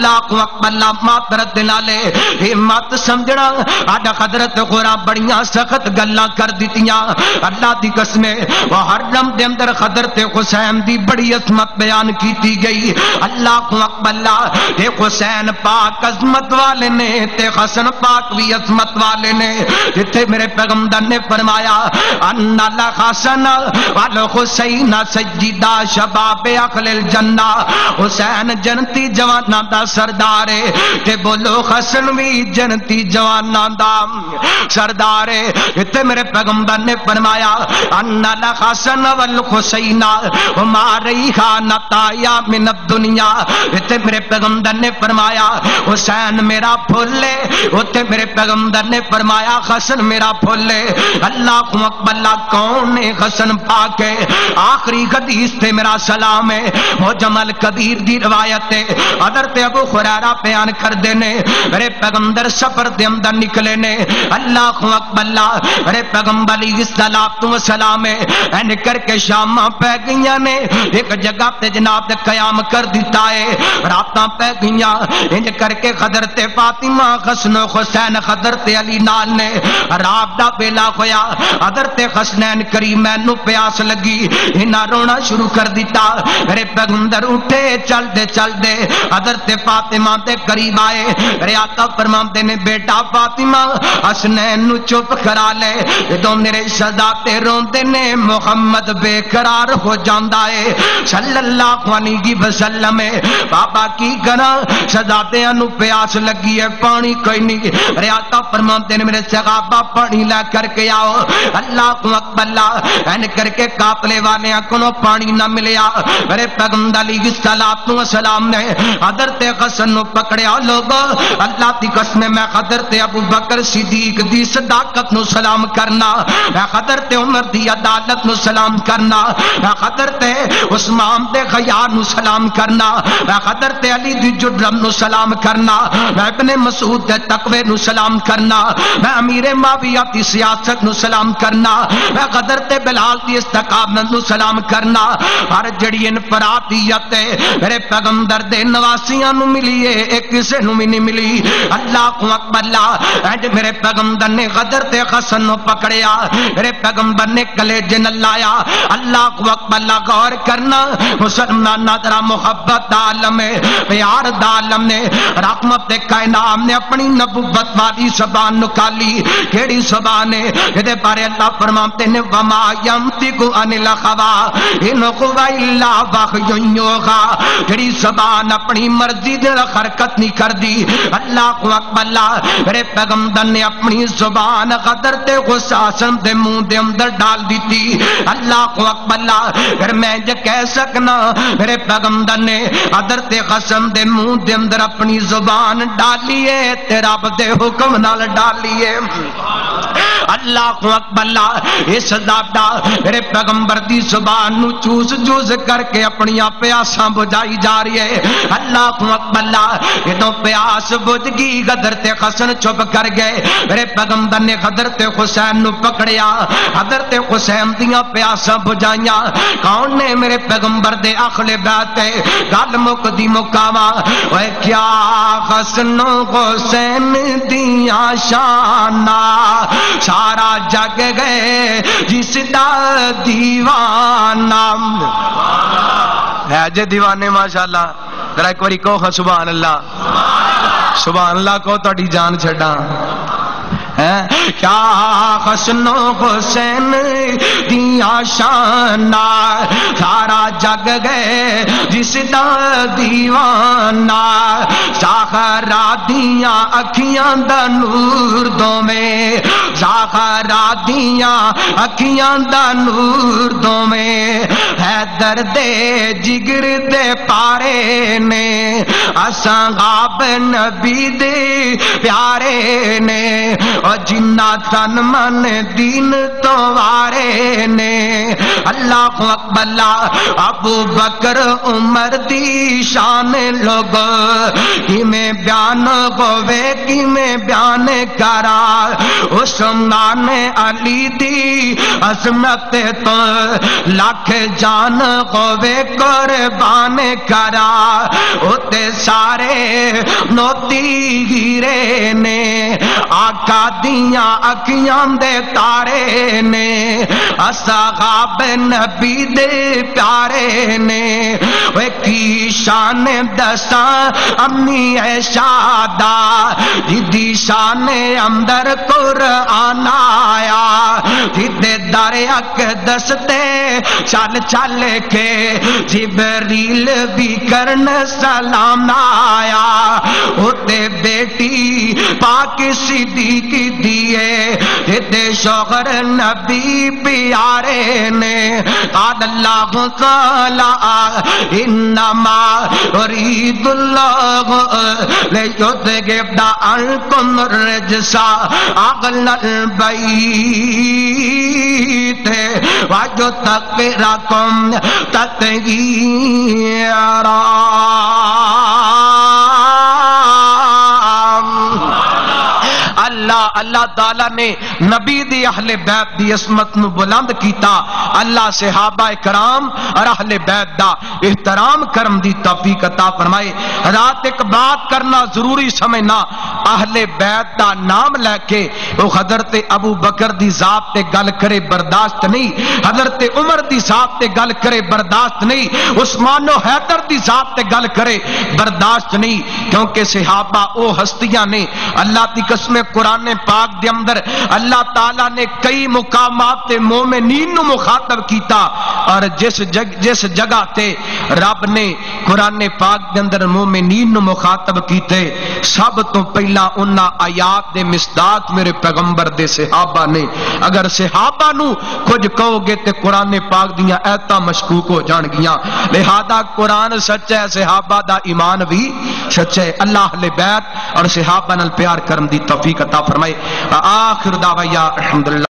اللہ اکبر معذرت نالے اے مت سمجھنا آڈا حضرت غورا بڑیاں سخت گلاں کر دیتیاں اللہ دی قسم وہ حرم دے اندر حضرت حسین دی بڑی عظمت بیان کیتی گئی اللہ اکبر اے حسین پاک عظمت والے نے تے حسن پاک بھی عظمت والے نے جتھے میرے پیغمبر نے فرمایا ان الحسن والحسین سیدہ شباب اہل الجنہ حسین جنتی جواناں دا سردار ہے تے بولو حسن بھی جنتی جواناں دا سردار ہے جتھے میرے پیغمبر نے فرمایا ان الحسن والحسین ہما ریحانتا من الدنیا جتھے میرے پیغمبر نے فرمایا حسین میرا پھول ہے اتنے میرے پیغمبر نے فرمایا حسن میرا پھول ہے اللہ اکبر کون ہے حسن پاک ہے آخری حدیث تے میرا سلام ہے وہ جمل قدیر دی روایت ہے حضرت ابو ہریرہ بیان کر دینے میرے پیغمبر سفر دے اندر نکلے نے اللہ اکبر میرے پیغمبر علیہ الصلوۃ والسلام ہے این کر کے شام پہ گئیاں نے ایک جگہ تے جناب نے قیام کر دیتا ہے راتاں پہ گئیاں انج کر کے حضرت فاطمہ حسن و حسین حضرت علی نال نے رات دا بیلا ہویا حضرت حسنین کریمین نو پیاس لگی انہاں رونا شروع کر دیتا میرے پیغمبر اٹھے چل دے چل دے حضرت فاطمہ دے قریب آئے میرے آقا فرماتے نے بیٹا فاطمہ حسنین نو چپ کرا لے جدوں میرے شہزادے روندے نے محمد بے قرار ہو جاندا ہے صلی اللہ علیہ وسلم بابا کی کراں شہزادیاں نو پیاس لگی ہے پانی کوئی نہیں میرے آقا فرماتے ہیں میرے صحابہ پانی لے کر کے آؤ اللہ اکبر این کر کے قافلے والے کو پانی نہ ملیا میرے پیغمبر علیہ الصلوۃ والسلام نے حضرت حسن نو پکڑیا لوگو اللہ دی قسم میں حضرت ابو بکر صدیق دی صداقت نو سلام کرنا میں حضرت عمر دی عدالت نو سلام کرنا میں حضرت عثمان دے خیار نو سلام کرنا میں حضرت علی دی جرم نو سلام کرنا میں ابن مسعود دے تقوی نو سلام کرنا میں امیر معاویہ دی سیاست نو سلام کرنا میں حضرت بلال دی استقامت نو سلام کرنا ہر جڑی انفرادیت ہے میرے پیغمبر دے نواسیاں نو ملی ہے ایک کسے نو بھی نہیں ملی اللہ اکبر اج میرے پیغمبر نے حضرت حسن نو پکڑیا میرے پیغمبر نے کلیجے نال لایا اللہ اکبر غور کرنا مسلمان ذرا محبت دا عالم ہے پیار دا عالم نے رحمت کائنات نے اپنی نبوت والی زبان نکالی کیڑی زبان ہے جے بارے اللہ فرماتے ہیں وما ينطق عن الهوى ان هو الا وحی یوحى جڑی زبان اپنی مرضی دے حرکت نہیں کردی اللہ اکبر میرے پیغمبر نے اپنی زبان حضرت حسین دے منہ دے اندر ڈال دی تھی اللہ اکبر پھر میں جو کہہ سکنا میرے پیغمبر نے حضرت حسن دے منہ دے اندر اپنی زبان ڈالیے تے رب دے حکم نال ڈالیے اللہ اکبر اس ذاتا میرے پیغمبر دی زبان نو چوس چوس کر کے اپنی پیاساں بجائی جا رہی ہے اللہ اکبر جدوں پیاس بجھ گئی حضرت حسن چپ کر گئے میرے پیغمبر نے حضرت حسین نو پکڑیا حضرت حسین دیاں پیاساں بجائیاں کون نے میرے پیغمبر دے اہل بیت گل مکدی مکاواں اوے کیا حسن و حسین دیاں شاناں سارا جگ گئے جس دا دیوانہ ہے جے دیوانے ماشاءاللہ ذرا ایک باری کہو سبحان اللہ سبحان اللہ کو تہاڈی جان چھڈاں کیا حسن و حسین دیاں شاناں سارا جگ گئے جس دا دیوانہ زہرا دیاں اکھیاں دا نور دوویں زہرا دیاں اکھیاں دا نور دوویں حیدر دے جگر دے پارے نے اصحاب نبی دے پیارے نے اور جنہ تن من دین تو وارے نے اللہ اکبر ابو بکر عمر دی شان لوگ کی میں بیان ہوئے کی میں بیان کرا عثمان علی دی عظمت تو لاکھ جان ہوئے قربان کرا ہوتے سارے نوتی گیرے نے آقا دیاں اکھیاں دے تارے نے اصحاب نبی دے پیارے نے وہ کی شان دساں امی شادہ جدی شان اندر قرآن آیا جدے در اقدس تے چل چل کے جبریل بھی کرن سلام آیا ہوتے بیٹی پاک صدیق دیئے جدے شوہر نبی پیارے نے قال اللہ تعالی انما اريد الله ليذهب عنكم الرجس اهل البيت ويطهركم تطهيرا اللہ اللہ تعالی نے نبی دی اہل بیت دی عصمت نو بلند کیتا اللہ صحابہ کرام اور اہل بیت دا احترام کرم دی توفیق عطا فرمائے رات ایک بات کرنا ضروری سمجھنا اہل بیت دا نام لے کے وہ حضرت ابو بکر دی ذات تے گل کرے برداشت نہیں حضرت عمر دی ذات تے گل کرے برداشت نہیں عثمان و حیدر دی ذات تے گل کرے برداشت نہیں کیونکہ صحابہ او ہستیاں نے اللہ دی قسم قرآن پاک دے اندر اللہ تعالیٰ نے کئی مقامات تے مومنین نو مخاطب کیتا اور جس جگ جس جگہ تے رب نے قرآن پاک دے اندر مومنین نو مخاطب کیتے سب تو پہلا انہا آیات دے مصداق میرے پیغمبر دے صحابہ نے اگر صحابہ نو کچھ کہو گے تے قرآن پاک دیاں ایتا مشکوک ہو جان گیاں لہذا قرآن سچ ہے صحابہ دا ایمان بھی سچ ہے اللہ اہل بیت اور صحابہ نال پیار کرم دی توفیق عطا فرمائے آخر دعویٰ الحمدللہ